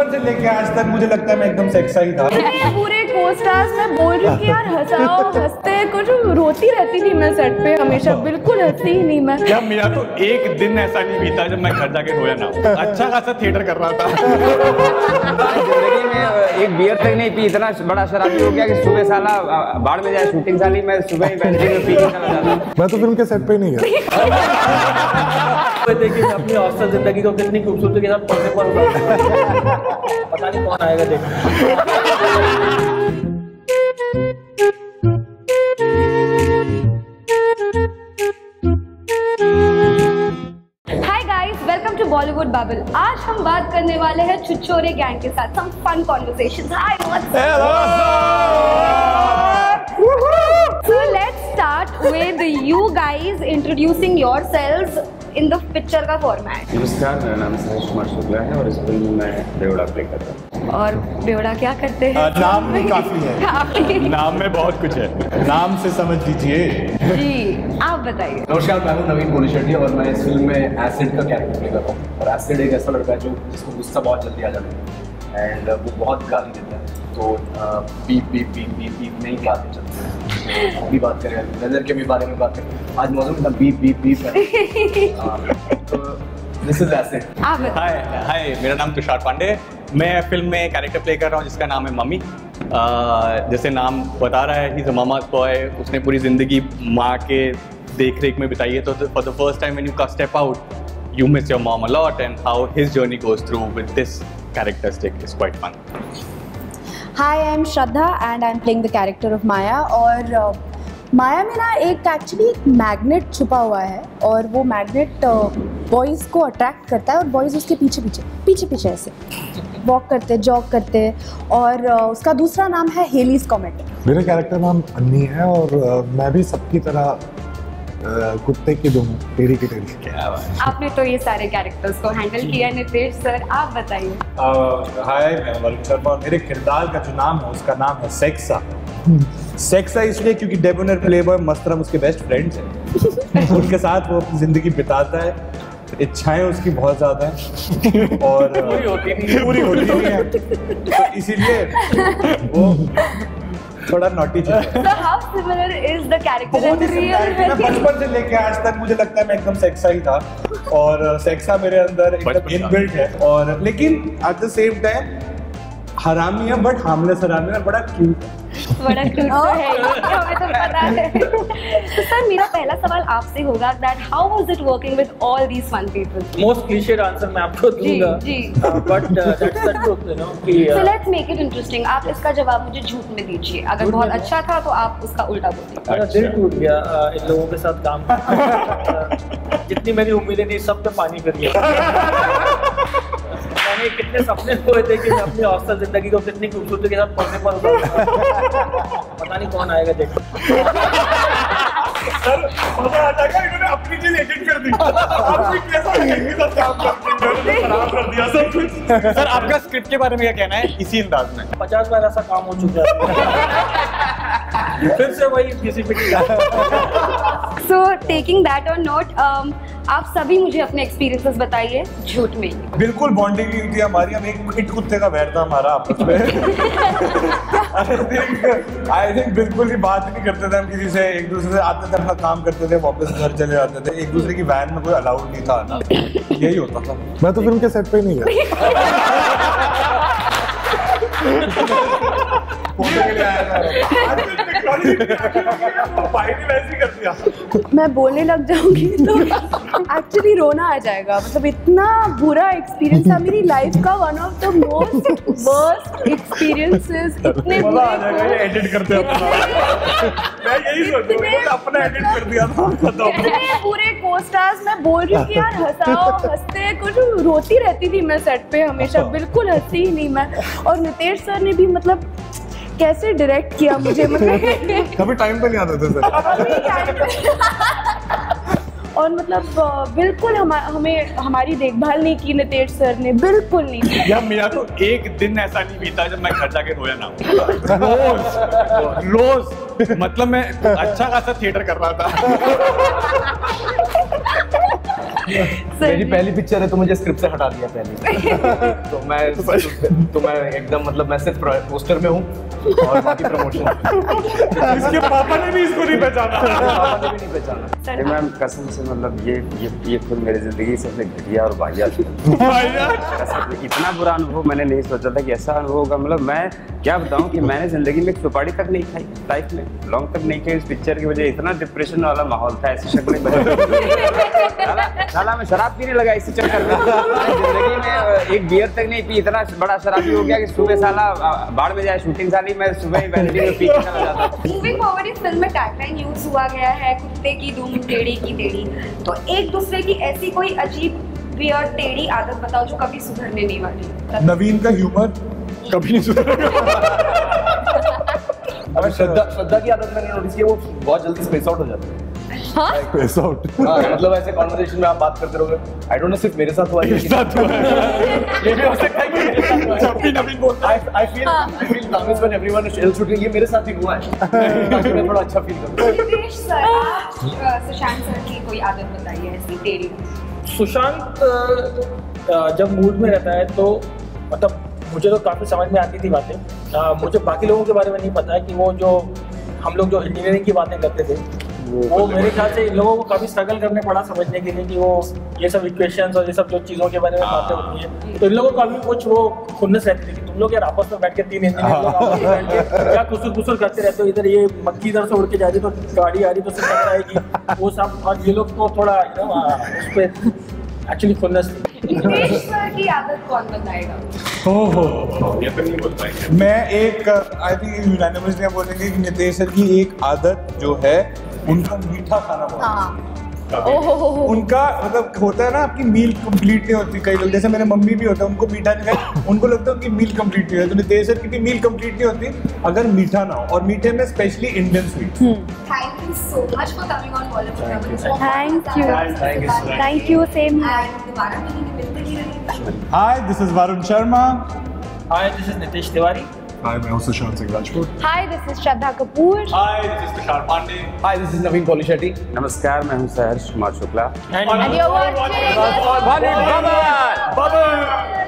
बचपन से लेके आज तक मुझे लगता है मैं एकदम सेक्सा ही था। पूरे को-स्टार्स मैं बोल रही हूँ कि यार हंसाओ, हंसते कुछ रोती रहती थी मैं सेट पे हमेशा, बिल्कुल हंसती ही नहीं मैं। क्या मेरा तो एक दिन ऐसा नहीं बीता जब मैं घर जाके रोया ना। अच्छा खासा थिएटर कर रहा था। जिंदगी में एक बियर तक नहीं पी, इतना बड़ा शराबी हो गया कि सुबह साला बाढ़ में जाए शूटिंग साली मैं सुबह ही बैंटिंग में पी के चला जाता। मैं तो फिल्म के सेट पे ही नहीं गया। देखिए अपनी हॉस्टल जिंदगी को कितनी खूबसूरती के साथ पढ़ने पर पता नहीं कौन आएगा देखने। Welcome to Bollywood bubble. आज हम बात करने वाले हैं छिछोरे गैंग के साथ some fun conversations. Hi what's So let's start with you guys introducing yourselves in the picture का format। नमस्कार, मेरा नाम सुशांत सिंह शुक्ला है और इस फिल्म में मैं बेवड़ा प्ले करता हूँ। और बेवड़ा क्या करते हैं? नाम में काफी है। नाम में बहुत कुछ है, नाम से समझ लीजिए। जी आप बताइए। नमस्कार, मैं हूँ नवीन बोलीशेट्टी और मैं इस फिल्म में एसिड का कैरेक्टर प्ले कर रहा हूँ। और एसिड एक ऐसा लड़का है जो जिसको गुस्सा बहुत जल्दी आ जाता है एंड वो बहुत गाली देता है, तो beep beep beep beep beep नहीं गाली चलती है। अभी बात करें नजर के भी बारे में बात करें, आज मौसम में बीप बीप बीप है। तो दिस इज एसिड। हाय, मेरा नाम तुषार पांडे। मैं फिल्म में कैरेक्टर प्ले कर रहा हूँ जिसका नाम है मम्मी। जैसे नाम बता रहा है, he is a Mama's boy. उसने पूरी जिंदगी माँ के देख रेख में बिताई है, तो for the first time when you step out you miss your mom a lot, and how his journey goes through with this characteristic is quite fun. Hi, I'm Shraddha and I'm playing the character of Maya। और माया में ना एक actually एक magnet छुपा हुआ है और वो मैग्नेट बॉयज़ को अट्रैक्ट करता है और बॉयज़ उसके पीछे ऐसे वॉक करते, जॉग करते। और उसका दूसरा नाम है हेलीज कॉमेट। मेरा कैरेक्टर नाम अन्नी है और मैं भी सबकी तरह कुत्ते की दूँ, टेढ़ी की टेढ़ी। क्या बात। आपने तो ये सारे कैरेक्टर्स को हैंडल किया। नितेश सर आप बताइए। हाय, मैं वरुण शर्मा और मेरे किरदार का जो नाम है उसका नाम है सेक्सा। सेक्सा इसलिए क्योंकि डेबोनर प्लेबॉय मस्तरम उसके बेस्ट फ्रेंड्स हैं। उनके साथ वो अपनी जिंदगी बिताता है। इच्छाएं उसकी बहुत ज्यादा हैं और पूरी होती नहीं है, तो इसीलिए वो थोड़ा नॉटी है। So how similar is the character in real life? बचपन से लेके आज तक मुझे लगता है मैं एकदम सेक्सा ही था और सेक्सा मेरे अंदर एकदम इनबिल्ट है। और लेकिन एट द सेम टाइम हरामी है, बट हार्मलेस हरामी है और बड़ा क्यूट है। बड़ा क्यूट तो है, हमें तो पता है। तो सर मेरा पहला सवाल आपसे होगा that how was it working with all these fun people? Most cliched answer मैं आपको दूंगा। जी। But that's the truth, you know कि So let's make it interesting। आप इसका जवाब मुझे झूठ में दीजिए। अगर बहुत अच्छा था तो आप उसका उल्टा बोलिए। मेरा दिल टूट गया इन लोगों के साथ काम करके। जितनी मेरी उम्मीदें थी सब पे पानी फिर गया। मैंने कितने सपने खोए थे कि मैं अपनी हॉस्टल जिंदगी को कितनी खूबसूरती के साथ पढ़ने पर पता नहीं कौन आएगा देखो। सर मजा आ जाएगा, इन्होंने अपनी चीज एडिट कर दी। आपने कैसा इनके साथ काम करके खराब कर दिया सब कुछ। सर आपका स्क्रिप्ट के बारे में क्या कहना है इसी अंदाज में? 50 बार ऐसा काम हो चुका है। फिर से वही किसी पे So taking that on note, आप सभी मुझे अपने एक्सपीरियंसेस बताइए झूठ में। बिल्कुल बॉन्डिंग नहीं हुई थी हमारी, हम एक हिट कुत्ते का वैर था हमारा आपस में। आई थिंक बिल्कुल ही बात नहीं करते थे हम किसी से, एक दूसरे से आते थे अपना काम करते थे वापस घर चले जाते थे, एक दूसरे की वैन में कोई अलाउड नहीं था ना, यही होता था। मैं तो फिल्म के सेट पे ही नहीं गया। मैं बोलने लग जाऊंगी तो एक्चुअली रोना आ जाएगा। मतलब इतना बुरा एक्सपीरियंस था मेरी लाइफ का, one of the most worst experiences. इतने एडिट करते मैं यही सोच रहा हूँ, अपना एडिट कर दिया था। इतने पूरे को-स्टार्स मैं बोल रही हूँ कि यार हंसाओ, हंसते कुछ रोती रहती थी मैं सेट पे हमेशा, बिल्कुल हंसती ही नहीं मैं। और नितेश सर ने भी मतलब कैसे डायरेक्ट किया मुझे, मतलब कभी टाइम पे नहीं आते थे सर। और मतलब बिल्कुल हमें हमारी देखभाल नहीं की नितेश सर ने, बिल्कुल नहीं। यार मेरा तो एक दिन ऐसा नहीं बीता जब मैं घर जाके रोया ना। रोज मतलब मैं अच्छा खासा थिएटर कर रहा था। मेरी पहली पिक्चर है तो मुझे स्क्रिप्ट से हटा दिया पहले। तो मैं एकदम मतलब मैं सिर्फ पोस्टर में हूँ और बाकी प्रमोशन। इसके पापा ने भी इसको नहीं पहचाना। पापा ने भी नहीं पहचाना। मैम कसम से मतलब ये फिल्म मेरी जिंदगी की सबसे घटिया और वाहियात इतना बुरा अनुभव मैंने नहीं सोचा था कि ऐसा अनुभव होगा। मतलब मैं क्या बताऊं कि मैंने जिंदगी में एक सुपारी तक नहीं खाई, लाइफ में लॉन्ग तक नहीं खाई। इस पिक्चर की वजह इतना डिप्रेशन वाला माहौल था, ऐसी शक्लें साला मैं शराब पीने लगा इसी चक्कर में। जिंदगी में एक बियर तक नहीं पी, इतना बड़ा शराबी हो गया कि सुबह साला बाढ़ में जाए शूटिंग साली, मैं सुबह ही वैनिटी में पी के चला जाता था। मूविंग फॉरवर्ड इस फिल्म में टैगलाइन यूज हुआ गया है कुत्ते की दुम टेढ़ी की टेढ़ी। तो एक दूसरे की ऐसी कोई अजीब वियर्ड टेढ़ी आदत बताओ जो कभी सुधरने नहीं वाली। नवीन का ह्यूमर कभी नहीं सुधरेगा। अब श्रद्धा की आदत मैंने नोटिस की, वो बहुत जल्दी स्पेस आउट हो जाती है। स्पेस आउट मतलब ऐसे कॉन्वर्सेशन में आप बात करते रहोगे। आई डोंट नो सिर्फ मेरे साथ हुआ है, मेरे साथ हुआ है। ये भी हो सकता है कि मेरे साथ हुआ है। जब भी नवीन बोलता है I feel nervous when everyone is shooting, ये मेरे साथ ही हुआ है। ताकि मैं थोड़ा अच्छा फील करूं। नितेश सर, आप सुशांत सर की कोई आदत बताइए ऐसी टेढ़ी। सुशांत जब मूड में रहता है तो मतलब मुझे तो काफ़ी समझ में आती थी बातें। मुझे बाकी लोगों के बारे में नहीं पता है कि वो जो हम लोग जो इंजीनियरिंग की बातें करते थे वो मेरे ख्याल से इन लोगों को काफ़ी स्ट्रगल करने पड़ा समझने के लिए कि वो ये सब इक्वेशंस और ये सब जो चीज़ों के बारे में बातें होती हैं। तो इन लोगों को काफ़ी कुछ वो खुन्नस रहती थी कि तुम लोग यार आपस में बैठ के 3 इंजीनियर लोग आपस में बैठ के क्या कुसुर करते रहते हो। इधर ये मक्खी इधर से उड़ के जा रही तो गाड़ी आ रही तो उससे टकरा आएगी वो सब। और ये लोग तो थोड़ा उस पर एक्चुअली खुन्नस थी। नितेश सर की आदत कौन बताएगा? ये तो नहीं बोल पाएंगे। मैं एक आई थिंक यूनानिमसली हम बोलेंगे कि नितेश सर की एक आदत जो है उनका मीठा खाना बहुत। उनका मतलब होता है ना, आपकी मील कंप्लीट नहीं होती। कई लोग जैसे मेरे मम्मी भी होता है, उनको मीठा नहीं खाए, उनको लगता है उनकी मील कंप्लीट नहीं है। तो नितेश सर की भी मील कंप्लीट नहीं होती अगर मीठा ना हो, और मीठे में specially Indian sweet. Thank you so much for coming on Bollywood Bubble. Thank you, same here. And दोबारा मिलते ही रहेंगे। Hi, this is Varun Sharma. Hi, this is Nitish Tiwari. Hi, मैं हूँ Sushant Singh Rajput. Hi, this is Shraddha Kapoor. Hi, this is Tushar Pandey. Hi, this is Naveen Polishetty. नमस्कार, मैं हूँ सहर्ष Kumar Shukla. And And you're watching Bollywood Bubble!